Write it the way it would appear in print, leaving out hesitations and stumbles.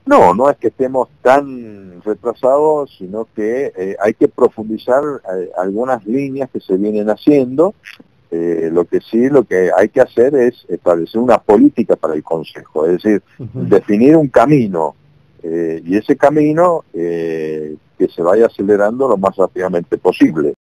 No, no es que estemos tan retrasados, sino que hay que profundizar algunas líneas que se vienen haciendo. Lo que hay que hacer es establecer una política para el Consejo, es decir, definir un camino, y ese camino que se vaya acelerando lo más rápidamente posible.